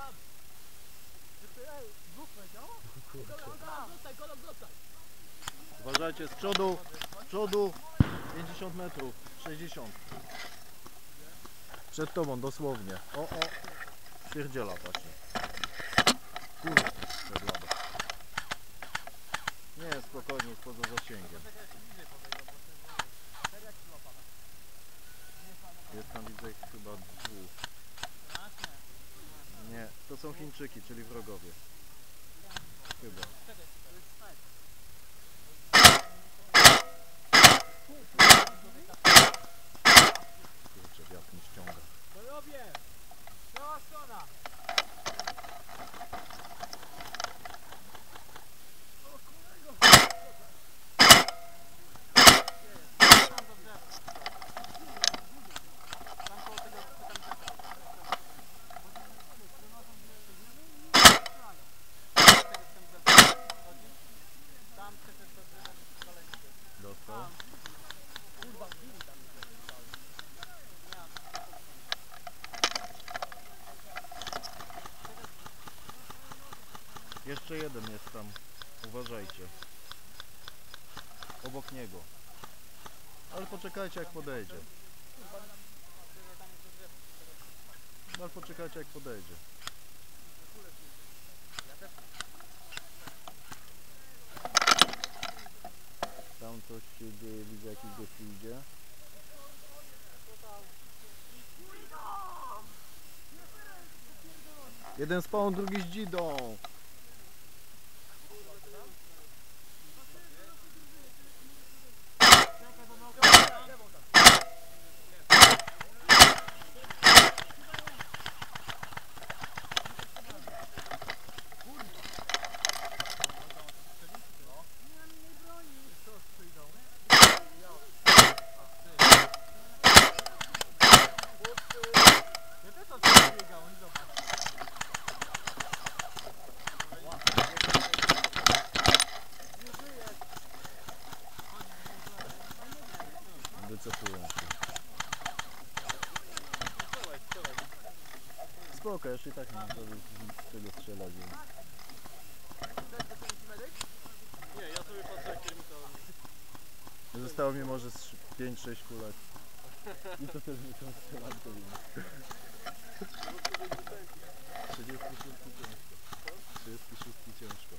Uważajcie, z przodu 50 metrów, 60. Przed tobą dosłownie. O, pierdziela właśnie. Kurde, blada. Nie, spokojnie, jest poza zasięgiem. Jest tam, widzę, chyba dwóch. Nie, to są Chińczyki, czyli wrogowie. Chyba. Kurczę, wiatr mi ściąga. Cała strona! Dostał. Jeszcze jeden jest tam. Uważajcie. Obok niego. Ale poczekajcie, jak podejdzie. Ale poczekajcie, jak podejdzie. Tam coś się dzieje, widzę, jakiś gościu idzie. Jeden spawn, drugi z dzidą. Wycofują się. Spoko, już i tak nie mam z czego strzelać. Nie, ja sobie patrzę, jakie mi to... Zostało mi może 5-6 kulek. I to też mi tą strzelankę. 36 ciężko. 36 ciężko.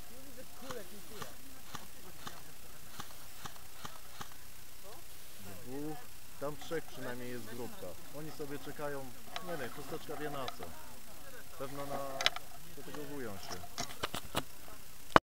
Dwóch, tam trzech przynajmniej jest grupka. Oni sobie czekają, nie wiem, chusteczka wie na co. Pewno dotegowują się.